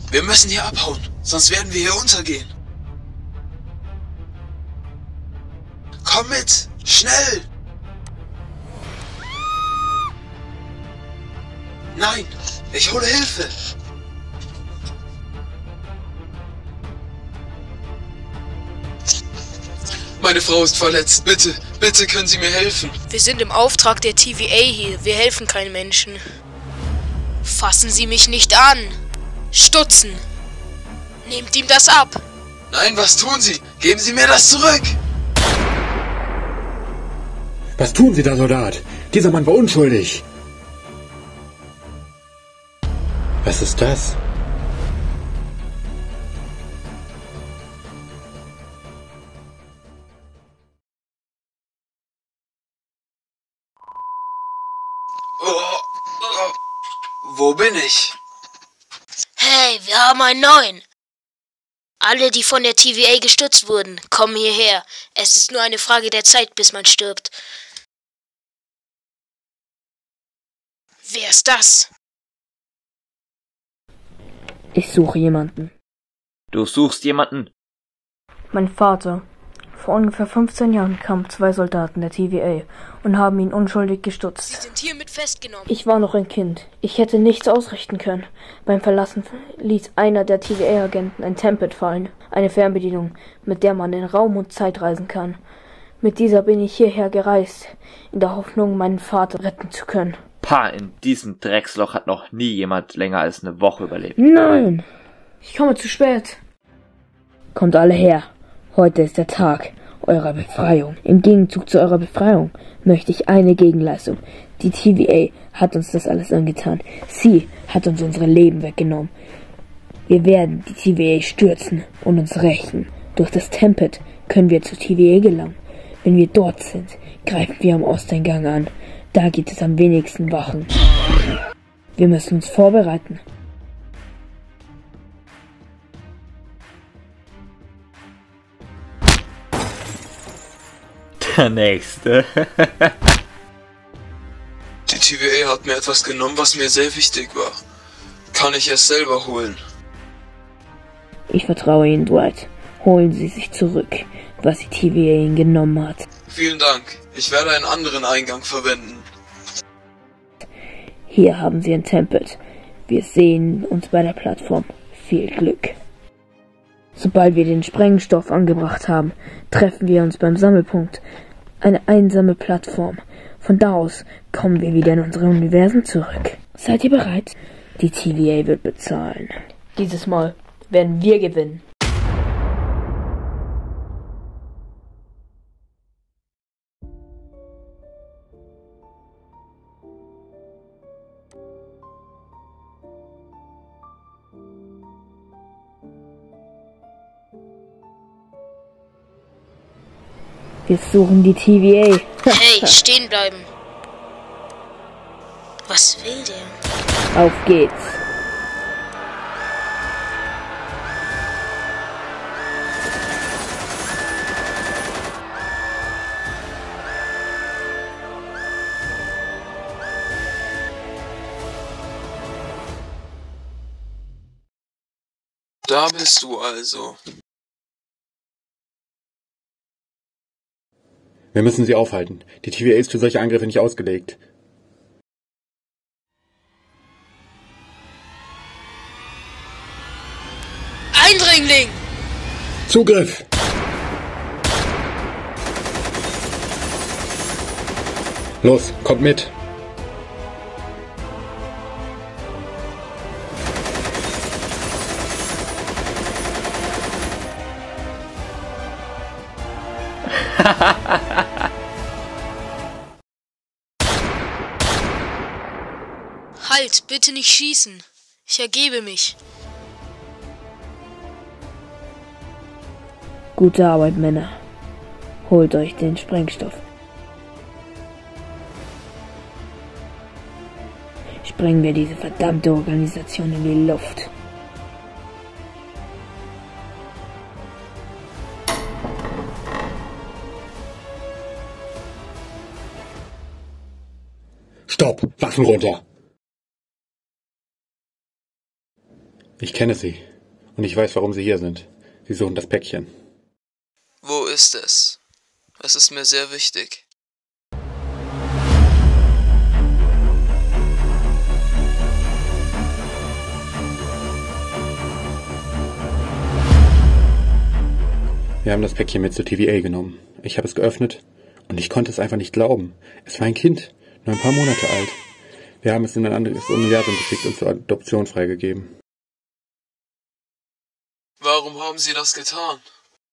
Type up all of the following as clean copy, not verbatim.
Wir müssen hier abhauen, sonst werden wir hier untergehen. Komm mit! Schnell! Nein! Ich hole Hilfe! Meine Frau ist verletzt. Bitte, bitte können Sie mir helfen. Wir sind im Auftrag der TVA hier. Wir helfen keinen Menschen. Fassen Sie mich nicht an! Stutzen! Nehmt ihm das ab! Nein, was tun Sie? Geben Sie mir das zurück! Was tun Sie da, Soldat? Dieser Mann war unschuldig. Was ist das? Wo bin ich? Hey, wir haben einen neuen! Alle, die von der TVA gestützt wurden, kommen hierher. Es ist nur eine Frage der Zeit, bis man stirbt. Wer ist das? Ich suche jemanden. Du suchst jemanden? Mein Vater. Vor ungefähr 15 Jahren kamen 2 Soldaten der TVA und haben ihn unschuldig gestutzt. Sie sind hiermit festgenommen. Ich war noch ein Kind. Ich hätte nichts ausrichten können. Beim Verlassen ließ einer der TVA-Agenten ein Tempet fallen. Eine Fernbedienung, mit der man in Raum und Zeit reisen kann. Mit dieser bin ich hierher gereist, in der Hoffnung, meinen Vater retten zu können. Pah, in diesem Drecksloch hat noch nie jemand länger als eine Woche überlebt. Nein! Ich komme zu spät. Kommt alle her. Heute ist der Tag eurer Befreiung. Im Gegenzug zu eurer Befreiung möchte ich eine Gegenleistung. Die TVA hat uns das alles angetan. Sie hat uns unsere Leben weggenommen. Wir werden die TVA stürzen und uns rächen. Durch das Tempet können wir zur TVA gelangen. Wenn wir dort sind, greifen wir am Osteingang an. Da gibt es am wenigsten Wachen. Wir müssen uns vorbereiten. Der nächste. Die TVA hat mir etwas genommen, was mir sehr wichtig war. Kann ich es selber holen? Ich vertraue Ihnen, Dwight. Holen Sie sich zurück, was die TVA Ihnen genommen hat. Vielen Dank. Ich werde einen anderen Eingang verwenden. Hier haben Sie ein Tempet. Wir sehen uns bei der Plattform. Viel Glück. Sobald wir den Sprengstoff angebracht haben, treffen wir uns beim Sammelpunkt. Eine einsame Plattform. Von da aus kommen wir wieder in unsere Universen zurück. Seid ihr bereit? Die TVA wird bezahlen. Dieses Mal werden wir gewinnen. Wir suchen die TVA. Hey, stehen bleiben. Was will der? Auf geht's. Da bist du also. Wir müssen sie aufhalten. Die TVA ist für solche Angriffe nicht ausgelegt. Eindringling! Zugriff! Los, kommt mit! Halt, bitte nicht schießen. Ich ergebe mich. Gute Arbeit, Männer. Holt euch den Sprengstoff. Sprengen wir diese verdammte Organisation in die Luft. Stopp! Waffen runter! Ich kenne Sie. Und ich weiß, warum Sie hier sind. Sie suchen das Päckchen. Wo ist es? Es ist mir sehr wichtig. Wir haben das Päckchen mit zur TVA genommen. Ich habe es geöffnet und ich konnte es einfach nicht glauben. Es war ein Kind, nur ein paar Monate alt. Wir haben es in ein anderes Universum geschickt und zur Adoption freigegeben. Warum haben Sie das getan?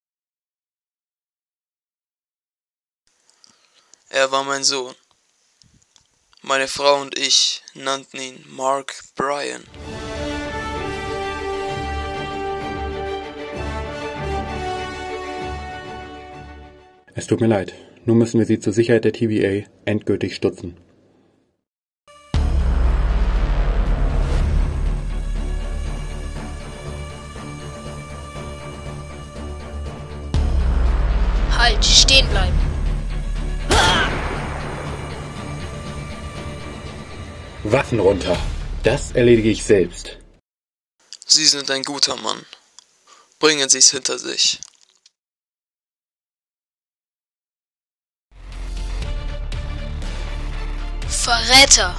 Er war mein Sohn. Meine Frau und ich nannten ihn Mark Bryan. Es tut mir leid. Nun müssen wir Sie zur Sicherheit der TVA endgültig stutzen. Halt, stehen bleiben. Waffen runter. Das erledige ich selbst. Sie sind ein guter Mann. Bringen Sie es hinter sich. Verräter!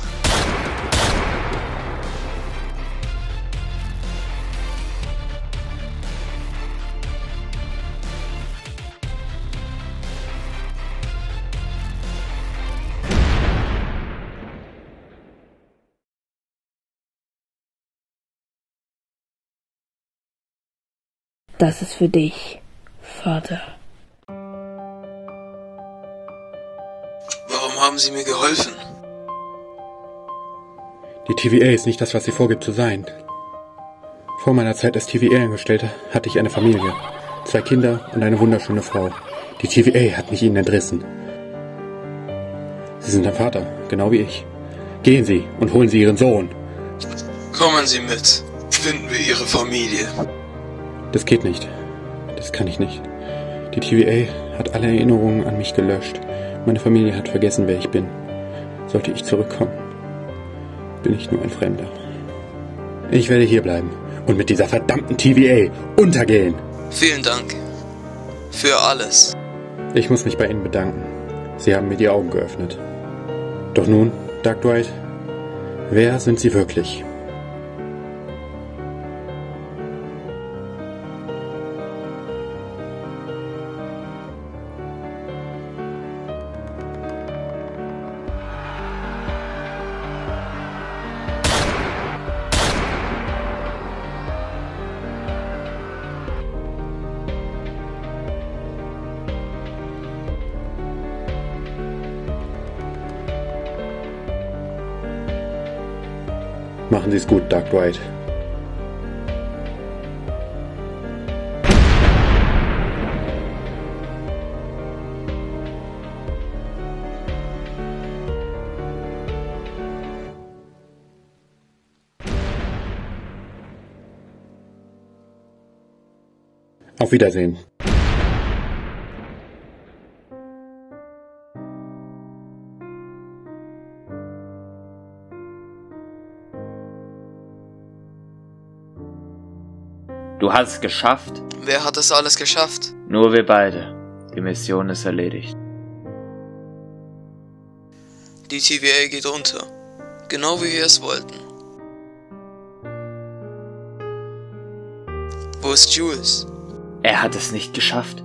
Das ist für dich, Vater. Warum haben Sie mir geholfen? Die TVA ist nicht das, was sie vorgibt zu sein. Vor meiner Zeit als TVA-Angestellter hatte ich eine Familie, 2 Kinder und eine wunderschöne Frau. Die TVA hat mich ihnen entrissen. Sie sind ein Vater, genau wie ich. Gehen Sie und holen Sie Ihren Sohn. Kommen Sie mit. Finden wir Ihre Familie. Das geht nicht. Das kann ich nicht. Die TVA hat alle Erinnerungen an mich gelöscht. Meine Familie hat vergessen, wer ich bin. Sollte ich zurückkommen, bin ich nur ein Fremder. Ich werde hier bleiben und mit dieser verdammten TVA untergehen. Vielen Dank. Für alles. Ich muss mich bei Ihnen bedanken. Sie haben mir die Augen geöffnet. Doch nun, Dark Dwight, wer sind Sie wirklich? Machen Sie es gut, Dark Dwight. Auf Wiedersehen. Du hast es geschafft. Wer hat es alles geschafft? Nur wir beide. Die Mission ist erledigt. Die TVA geht unter. Genau wie wir es wollten. Wo ist Jules? Er hat es nicht geschafft.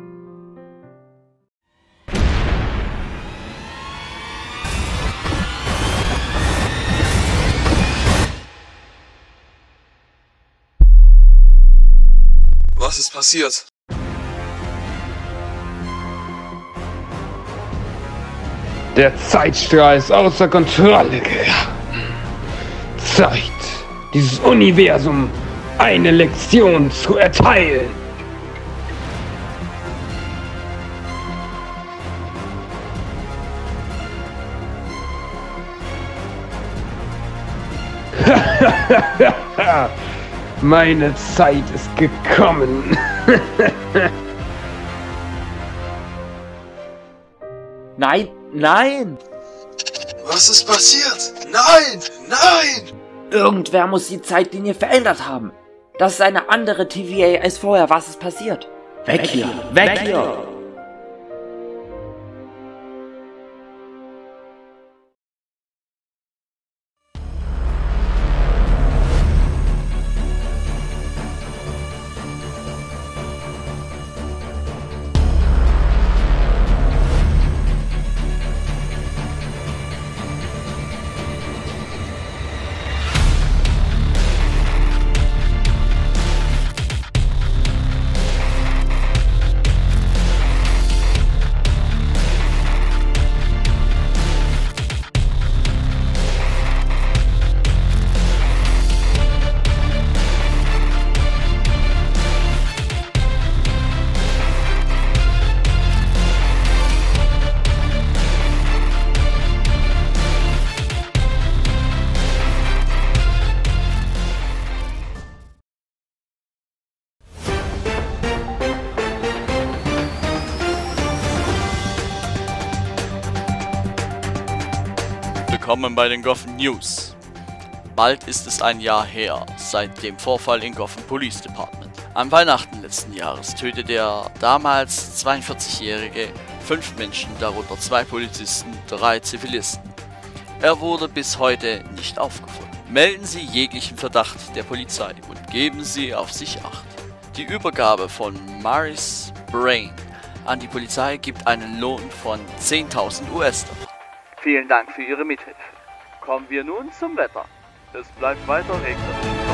Was ist passiert? Der Zeitstrahl ist außer Kontrolle geraten. Zeit, dieses Universum eine Lektion zu erteilen. Meine Zeit ist gekommen. Nein, nein! Was ist passiert? Nein! Nein! Irgendwer muss die Zeitlinie verändert haben. Das ist eine andere TVA als vorher. Was ist passiert? Weg hier! Weg hier! Willkommen bei den Gotham News. Bald ist es ein Jahr her, seit dem Vorfall im Gotham Police Department. An Weihnachten letzten Jahres tötete der damals 42-Jährige 5 Menschen, darunter 2 Polizisten, 3 Zivilisten. Er wurde bis heute nicht aufgefunden. Melden Sie jeglichen Verdacht der Polizei und geben Sie auf sich Acht. Die Übergabe von Maurice Brain an die Polizei gibt einen Lohn von 10.000 US-Dollar. Vielen Dank für Ihre Mithilfe. Kommen wir nun zum Wetter. Es bleibt weiter regnerisch.